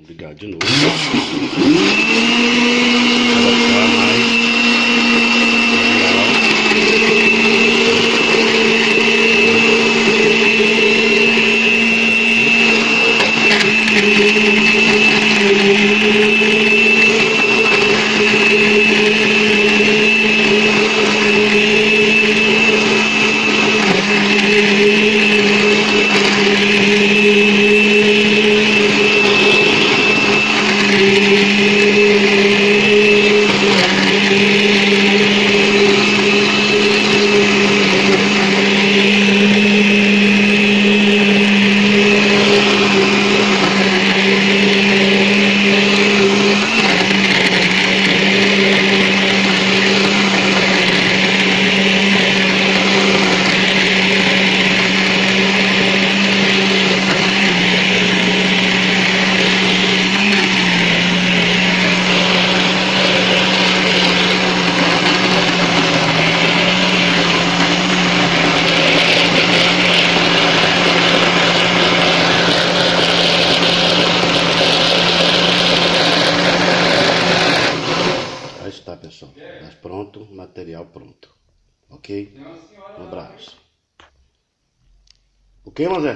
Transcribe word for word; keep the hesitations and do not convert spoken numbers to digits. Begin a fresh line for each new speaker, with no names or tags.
Ligar de novo. Colocar Tá, pessoal, mas pronto, material pronto, ok? Um abraço. O que, Mazé?